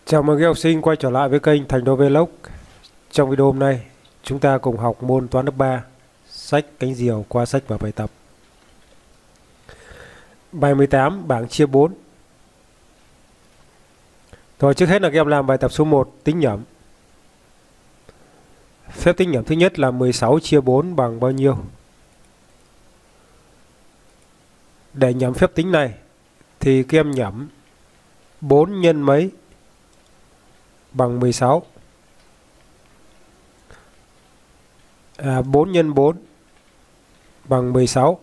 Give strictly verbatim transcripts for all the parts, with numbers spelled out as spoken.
Chào mừng các học sinh quay trở lại với kênh Thành Đô Vlog. Trong video hôm nay, chúng ta cùng học môn toán lớp ba, sách cánh diều qua sách và bài tập. Bài mười tám, bảng chia bốn. Rồi trước hết là các em làm bài tập số một, tính nhẩm. Phép tính nhẩm thứ nhất là mười sáu chia bốn bằng bao nhiêu? Để nhẩm phép tính này thì các em nhẩm bốn nhân mấy bằng mười sáu. À, bốn nhân bốn bằng mười sáu.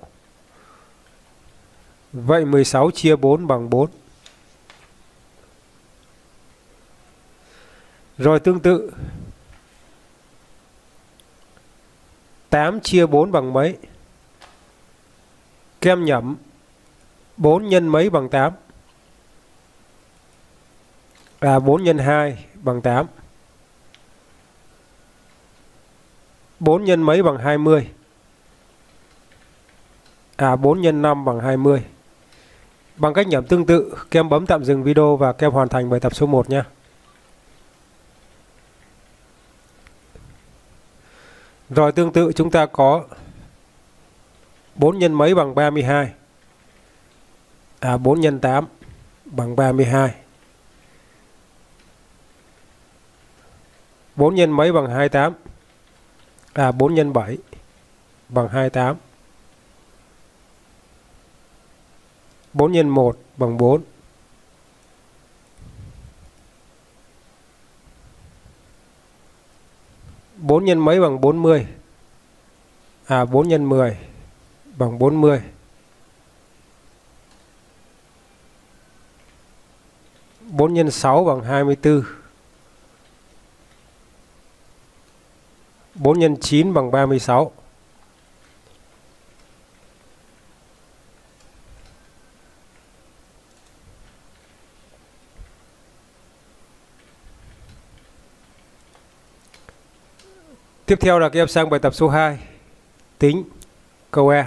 Vậy mười sáu chia bốn bằng bốn. Rồi tương tự, tám chia bốn bằng mấy? Các em nhẩm bốn nhân mấy bằng tám? À, bốn nhân hai bằng tám. bốn nhân mấy bằng hai mươi? À, bốn nhân năm bằng hai mươi. Bằng cách nhẩm tương tự, các em bấm tạm dừng video và các em hoàn thành bài tập số một nhé. Rồi tương tự chúng ta có bốn nhân mấy bằng ba mươi hai? À, bốn nhân tám bằng ba mươi hai. bốn nhân mấy bằng hai mươi tám? À, bốn nhân bảy bằng hai mươi tám. bốn nhân một bằng bốn. bốn nhân mấy bằng bốn mươi? À, bốn nhân mười bằng bốn mươi. bốn nhân sáu bằng hai mươi tư. bốn nhân chín bằng ba mươi sáu. Tiếp theo là các em sang bài tập số hai, tính, câu E.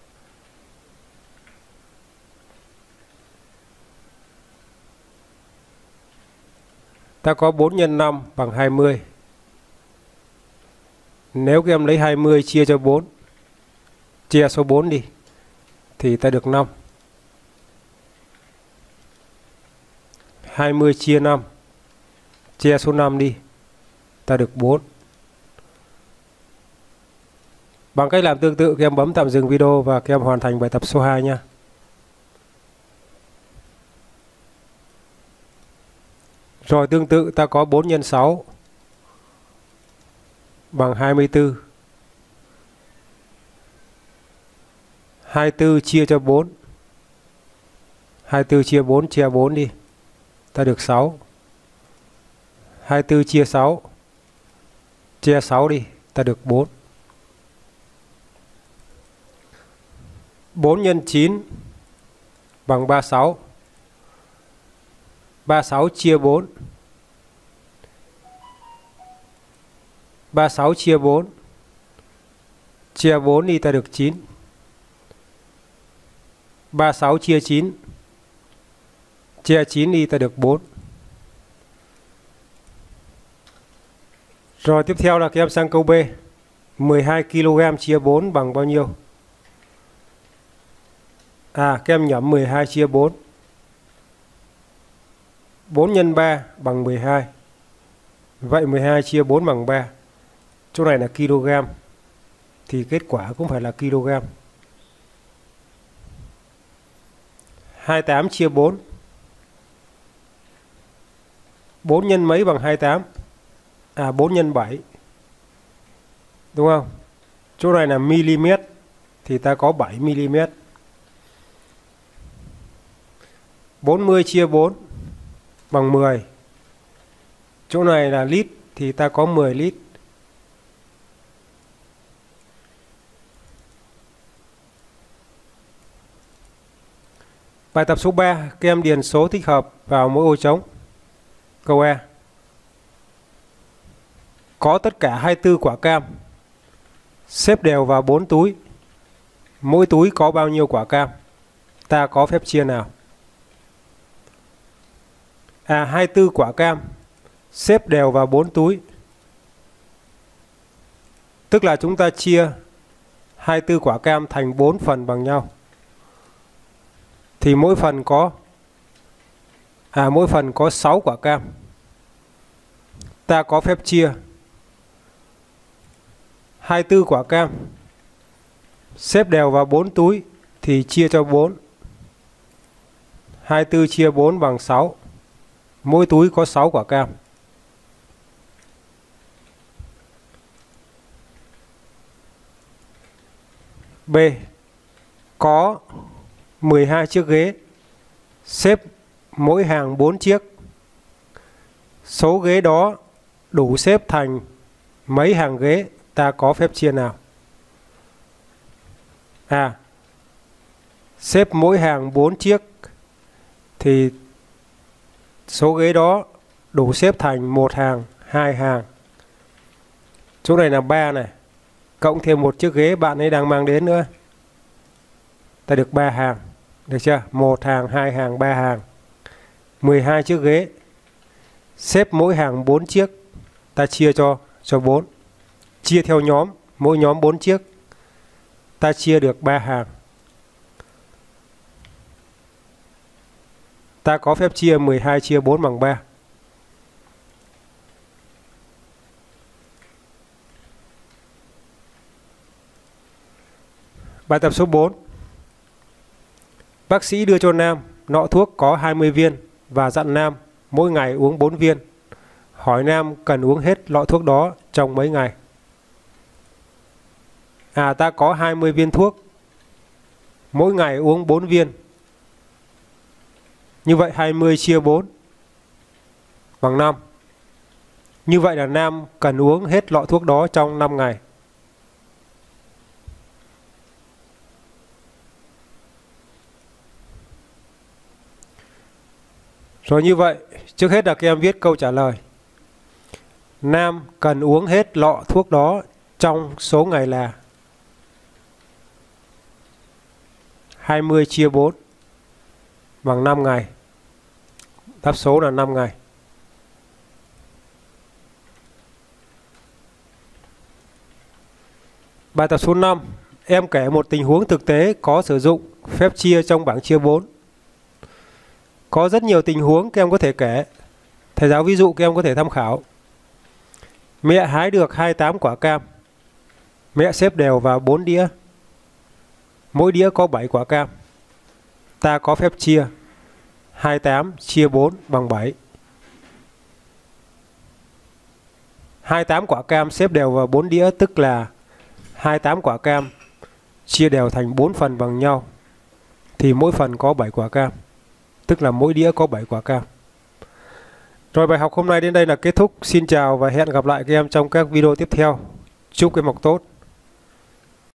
Ta có bốn nhân năm bằng hai mươi. Nếu các em lấy hai mươi chia cho bốn, chia số bốn đi, thì ta được năm. hai mươi chia năm, chia số năm đi, ta được bốn. Bằng cách làm tương tự, các em bấm tạm dừng video và các em hoàn thành bài tập số hai nha. Rồi tương tự ta có bốn nhân sáu bằng hai mươi tư. hai mươi tư chia cho bốn. hai mươi tư chia bốn, chia bốn đi, ta được sáu. hai mươi tư chia sáu, chia sáu đi, ta được bốn. bốn nhân chín bằng ba mươi sáu. ba mươi sáu chia bốn. ba mươi sáu chia bốn, chia bốn đi, ta được chín. ba mươi sáu chia chín, chia chín đi, ta được bốn. Rồi tiếp theo là các em sang câu B. mười hai ki lô gam chia bốn bằng bao nhiêu? À, các em nhẩm mười hai chia bốn. bốn nhân ba bằng mười hai. Vậy mười hai chia bốn bằng ba. Chỗ này là kg, thì kết quả cũng phải là kg. hai mươi tám chia bốn. bốn nhân mấy bằng hai mươi tám? À, bốn nhân bảy. Đúng không? Chỗ này là mm, thì ta có bảy mm. bốn mươi chia bốn bằng mười. Chỗ này là lít, thì ta có mười lít. Bài tập số ba, các em điền số thích hợp vào mỗi ô trống. Câu E. Có tất cả hai mươi tư quả cam, xếp đều vào bốn túi. Mỗi túi có bao nhiêu quả cam? Ta có phép chia nào? À, hai mươi tư quả cam xếp đều vào bốn túi. Tức là chúng ta chia hai mươi tư quả cam thành bốn phần bằng nhau. Thì mỗi phần có à mỗi phần có sáu quả cam. Ta có phép chia hai mươi tư quả cam xếp đều vào bốn túi thì chia cho bốn. hai mươi tư chia bốn bằng sáu. Mỗi túi có sáu quả cam. B. Có mười hai chiếc ghế xếp mỗi hàng bốn chiếc. Số ghế đó đủ xếp thành mấy hàng ghế? Ta có phép chia nào? À, xếp mỗi hàng bốn chiếc thì số ghế đó đủ xếp thành một hàng, hai hàng. Chỗ này là ba này. Cộng thêm một chiếc ghế bạn ấy đang mang đến nữa. Ta được ba hàng. Được chưa? Một hàng, hai hàng, ba hàng. mười hai chiếc ghế. Xếp mỗi hàng bốn chiếc. Ta chia cho cho bốn. Chia theo nhóm, mỗi nhóm bốn chiếc. Ta chia được ba hàng. Ta có phép chia mười hai chia bốn bằng ba. Bài tập số bốn. Bác sĩ đưa cho Nam nọ thuốc có hai mươi viên và dặn Nam mỗi ngày uống bốn viên. Hỏi Nam cần uống hết lọ thuốc đó trong mấy ngày? À, ta có hai mươi viên thuốc. Mỗi ngày uống bốn viên. Như vậy hai mươi chia bốn bằng năm. Như vậy là Nam cần uống hết lọ thuốc đó trong năm ngày. Rồi như vậy, trước hết là các em viết câu trả lời. Nam cần uống hết lọ thuốc đó trong số ngày là hai mươi chia bốn bằng năm ngày. Đáp số là năm ngày. Bài tập số năm. Em kể một tình huống thực tế có sử dụng phép chia trong bảng chia bốn. Có rất nhiều tình huống các em có thể kể. Thầy giáo ví dụ các em có thể tham khảo. Mẹ hái được hai mươi tám quả cam. Mẹ xếp đều vào bốn đĩa. Mỗi đĩa có bảy quả cam. Ta có phép chia hai mươi tám chia bốn bằng bảy. hai mươi tám quả cam xếp đều vào bốn đĩa, tức là hai mươi tám quả cam chia đều thành bốn phần bằng nhau. Thì mỗi phần có bảy quả cam. Tức là mỗi đĩa có bảy quả cam. Rồi, bài học hôm nay đến đây là kết thúc. Xin chào và hẹn gặp lại các em trong các video tiếp theo. Chúc các em học tốt.